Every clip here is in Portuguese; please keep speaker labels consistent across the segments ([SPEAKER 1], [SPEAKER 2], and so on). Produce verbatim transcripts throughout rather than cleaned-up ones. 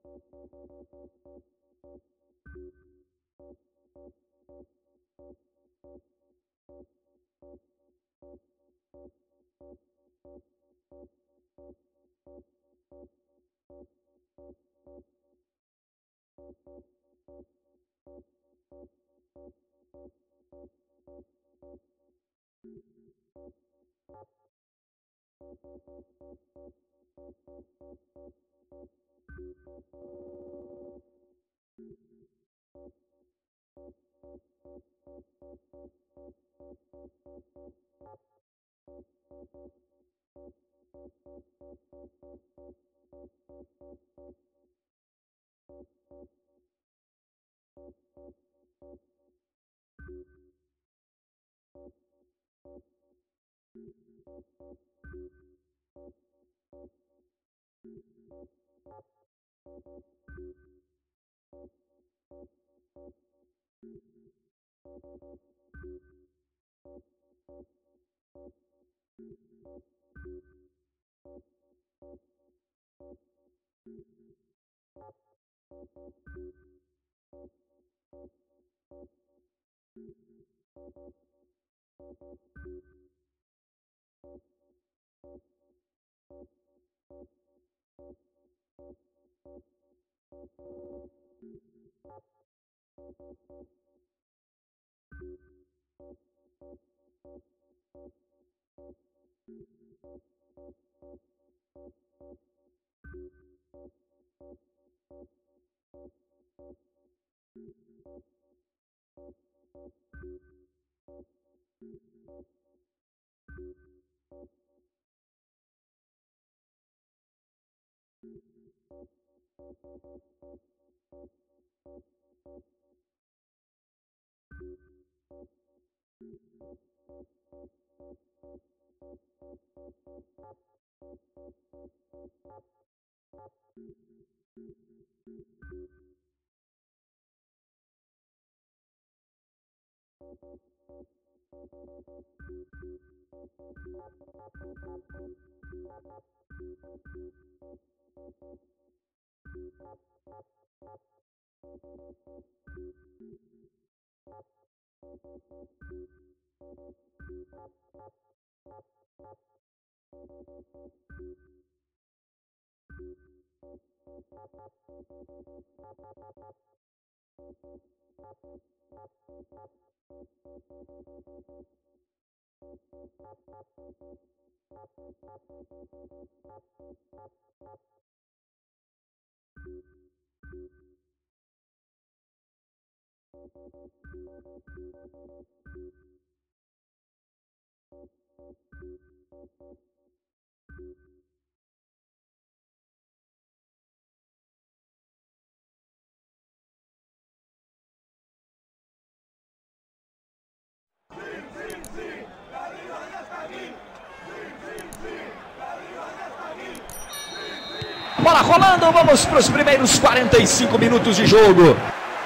[SPEAKER 1] Bola rolando, vamos para os primeiros quarenta e cinco minutos de jogo.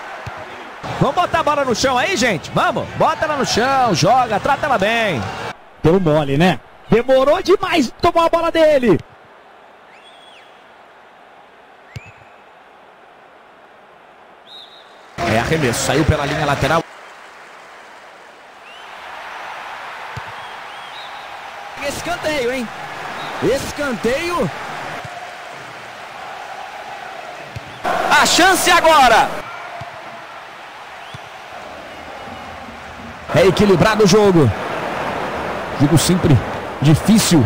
[SPEAKER 1] Vamos botar a bola no chão aí, gente? Vamos, bota ela no chão, joga, trata ela bem.
[SPEAKER 2] Deu mole, né? Demorou demais tomar a bola dele.
[SPEAKER 1] É arremesso, saiu pela linha lateral. Escanteio, hein? Escanteio. A chance agora. É equilibrado o jogo. Jogo sempre difícil.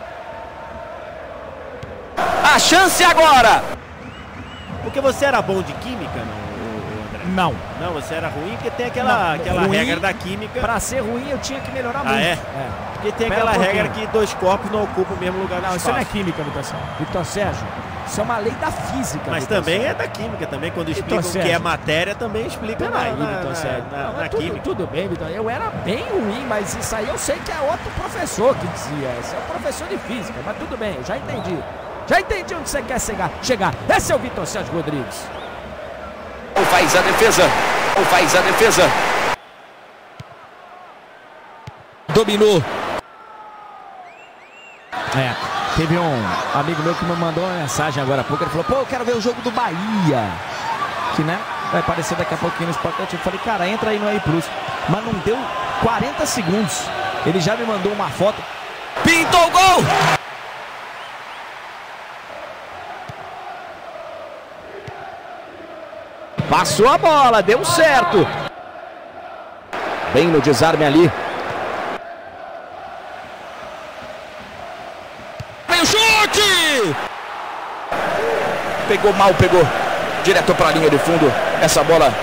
[SPEAKER 1] A chance agora.
[SPEAKER 3] Porque você era bom de química, não?
[SPEAKER 2] Não.
[SPEAKER 3] Não, você era ruim porque tem aquela,
[SPEAKER 2] Não,
[SPEAKER 3] aquela
[SPEAKER 2] ruim,
[SPEAKER 3] regra da química.
[SPEAKER 2] Pra ser ruim eu tinha que melhorar
[SPEAKER 3] Ah,
[SPEAKER 2] muito.
[SPEAKER 3] é?
[SPEAKER 2] é.
[SPEAKER 3] Porque tem
[SPEAKER 2] Pera
[SPEAKER 3] aquela
[SPEAKER 2] um
[SPEAKER 3] regra
[SPEAKER 2] pouquinho.
[SPEAKER 3] que dois corpos não ocupam o mesmo lugar no
[SPEAKER 2] Não, isso não é
[SPEAKER 3] espaço.
[SPEAKER 2] química, Vitor Sérgio. Vitor Sérgio, isso é uma lei da física.
[SPEAKER 3] Mas
[SPEAKER 2] Vitor
[SPEAKER 3] também
[SPEAKER 2] Sérgio.
[SPEAKER 3] é da química, também quando
[SPEAKER 2] Vitor
[SPEAKER 3] explicam o que é
[SPEAKER 2] Sérgio.
[SPEAKER 3] matéria, também explica na,
[SPEAKER 2] Peraí,
[SPEAKER 3] na,
[SPEAKER 2] Vitor
[SPEAKER 3] na,
[SPEAKER 2] Sérgio.
[SPEAKER 3] na,
[SPEAKER 2] Não,
[SPEAKER 3] na
[SPEAKER 2] mas tudo,
[SPEAKER 3] química.
[SPEAKER 2] tudo bem, Vitor. Eu era bem ruim, mas isso aí eu sei que é outro professor que dizia. Esse é o professor de física, mas tudo bem, eu já entendi. Já entendi onde você quer chegar. chegar. Esse é o Vitor Sérgio Rodrigues.
[SPEAKER 1] Ou faz a defesa, ou faz a defesa. Dominou.
[SPEAKER 2] É.
[SPEAKER 1] Teve um amigo meu que me mandou uma mensagem agora há pouco. Ele falou, pô, eu quero ver o jogo do Bahia. Que, né, vai aparecer daqui a pouquinho no Sport Interativo. Eu falei, cara, entra aí no A I Plus. Mas não deu quarenta segundos. Ele já me mandou uma foto. Pintou o gol! Passou a bola, deu certo. Bem no desarme ali. Vem o chute! Pegou mal, pegou. Direto para a linha de fundo. Essa bola.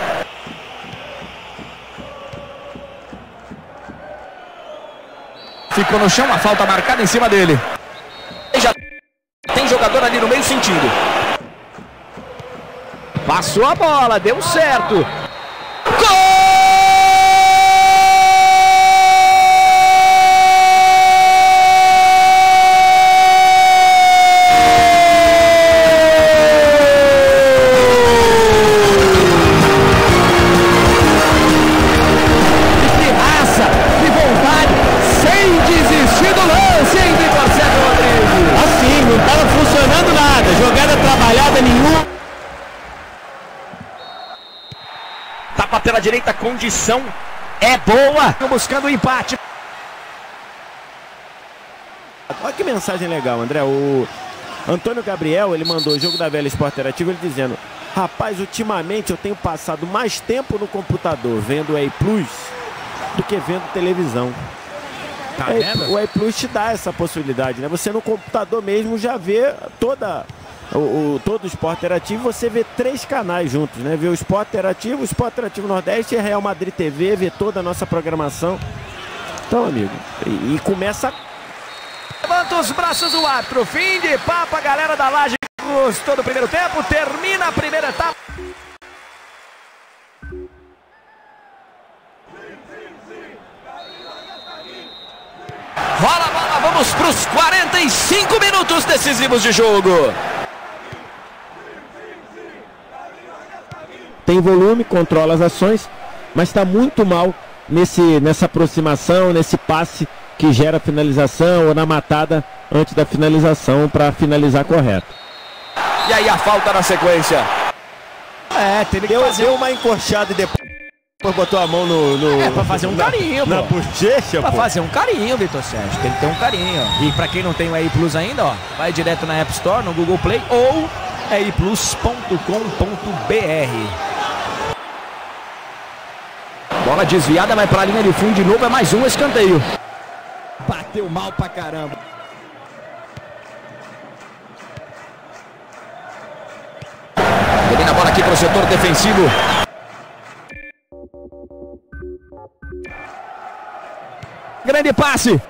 [SPEAKER 1] Ficou no chão, a falta marcada em cima dele. Já tem jogador ali no meio sentindo. Passou a bola, deu certo. Gol! Que raça, que vontade, sem desistir do lance, hein, Vitor Sérgio Rodrigues?
[SPEAKER 3] Assim, não estava funcionando nada, jogada trabalhada nenhuma.
[SPEAKER 1] Tapa pela direita, condição é boa. Buscando o empate.
[SPEAKER 3] Olha que mensagem legal, André. O Antônio Gabriel, ele mandou o Jogo da Velha Sport Interativo, ele dizendo: rapaz, ultimamente eu tenho passado mais tempo no computador vendo o A I Plus do que vendo televisão.
[SPEAKER 1] Tá
[SPEAKER 3] vendo? O A I Plus te dá essa possibilidade, né? Você no computador mesmo já vê toda... O, o, todo o Sport Interativo, você vê três canais juntos, né? Vê o Sport Interativo, o Sport Interativo Nordeste e a Real Madrid T V, vê toda a nossa programação. Então, amigo, e, e começa...
[SPEAKER 1] Levanta os braços do árbitro, fim de papo, a galera da Laje gostou do primeiro tempo, termina a primeira etapa. Rola a bola, vamos para os quarenta e cinco minutos decisivos de jogo.
[SPEAKER 3] Tem volume, controla as ações, mas está muito mal nesse, nessa aproximação, nesse passe que gera finalização ou na matada antes da finalização para finalizar correto.
[SPEAKER 1] E aí a falta na sequência. É, teve que
[SPEAKER 3] deu,
[SPEAKER 1] fazer
[SPEAKER 3] deu uma encoxada e depois botou a mão no... no
[SPEAKER 1] é, pra fazer um carinho,
[SPEAKER 3] na,
[SPEAKER 1] pô.
[SPEAKER 3] Na bochecha,
[SPEAKER 1] Pra
[SPEAKER 3] pô.
[SPEAKER 1] fazer um carinho, Vitor Sérgio. Tem que ter um carinho. E pra quem não tem o A I Plus ainda, ó, vai direto na App Store, no Google Play ou a i plus ponto com ponto b r. Bola desviada, vai pra linha de fundo de novo, é mais um escanteio.
[SPEAKER 2] Bateu mal pra caramba.
[SPEAKER 1] Domina a bola aqui pro setor defensivo. Grande passe.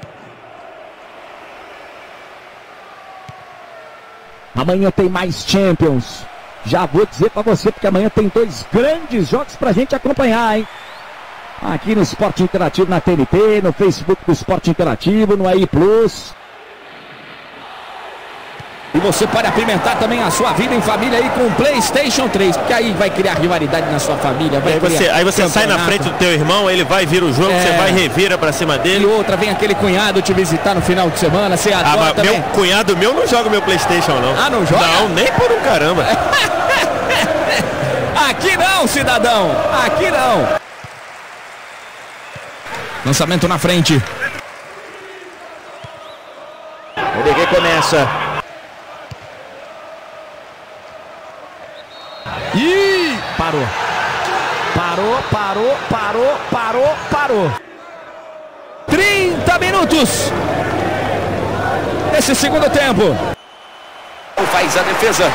[SPEAKER 2] Amanhã tem mais Champions. Já vou dizer pra você, porque amanhã tem dois grandes jogos pra gente acompanhar, hein? Aqui no Esporte Interativo, na T N T, no Facebook do Esporte Interativo, no A I Plus.
[SPEAKER 1] E você pode apimentar também a sua vida em família aí com o PlayStation três, porque aí vai criar rivalidade na sua família. Vai
[SPEAKER 3] aí você, aí você sai na frente do teu irmão, ele vai vir o jogo, é. Você vai revira pra cima dele.
[SPEAKER 1] E outra, vem aquele cunhado te visitar no final de semana, você adora ah, também.
[SPEAKER 3] Meu cunhado meu não joga meu PlayStation, não.
[SPEAKER 1] Ah, não joga?
[SPEAKER 3] Não, nem por um caramba.
[SPEAKER 1] Aqui não, cidadão, aqui não. Lançamento na frente. O B G começa. Ih, parou. Parou, parou, parou, parou, parou. trinta minutos nesse segundo tempo. Faz a defesa.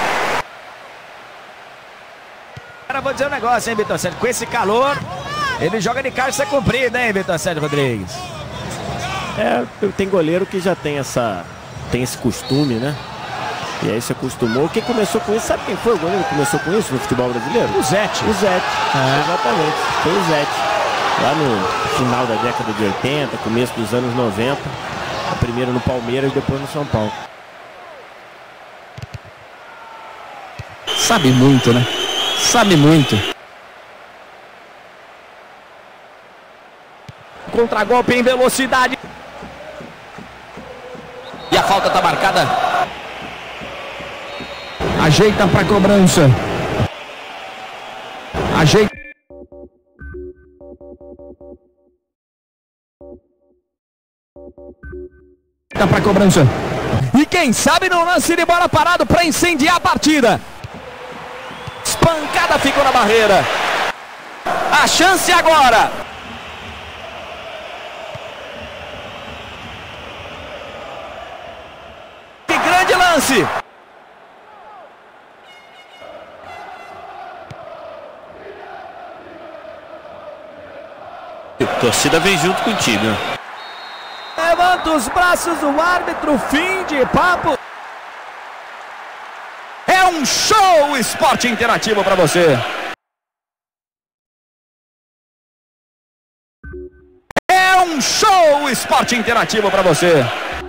[SPEAKER 1] Agora vou dizer um negócio, hein, Vitor Sérgio. Com esse calor, ele joga de calça comprida, hein, Vitor Sérgio Rodrigues?
[SPEAKER 3] É, tem goleiro que já tem essa, tem esse costume, né? E aí se acostumou. Quem começou com isso, sabe quem foi o goleiro que começou com isso no futebol brasileiro?
[SPEAKER 1] O Zete.
[SPEAKER 3] O Zete, é. Exatamente. Foi o Zete. Lá no final da década de oitenta, começo dos anos noventa. Primeiro no Palmeiras, depois no São Paulo.
[SPEAKER 1] Sabe muito, né? Sabe muito. Contragolpe em velocidade. E a falta tá marcada.
[SPEAKER 2] Ajeita pra cobrança. Ajeita. Ajeita pra cobrança.
[SPEAKER 1] E quem sabe no lance de bola parado para incendiar a partida. Espancada ficou na barreira. A chance agora. Que grande lance.
[SPEAKER 3] A torcida vem junto contigo.
[SPEAKER 1] Levanta os braços o árbitro, fim de papo. É um show esporte interativo para você. É um show esporte interativo para você.